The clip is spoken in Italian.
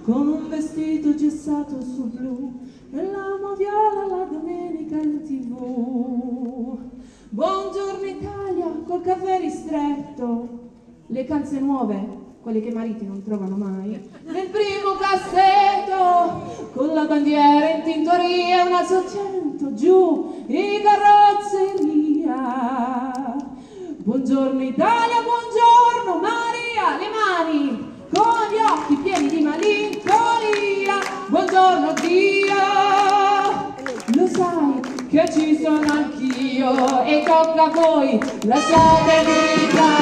con un vestito gessato sul blu e l'amo viola la domenica in TV. Buongiorno Italia col caffè ristretto, le calze nuove, quelle che i mariti non trovano mai, nel primo cassetto con la bandiera in tintoria, una 800 giù in carrozzeria. Buongiorno Italia, buongiorno Maria, le mani con gli occhi pieni di malinconia. Buongiorno Dio, lo sai che ci sono anch'io e tocca a voi, lasciate vita.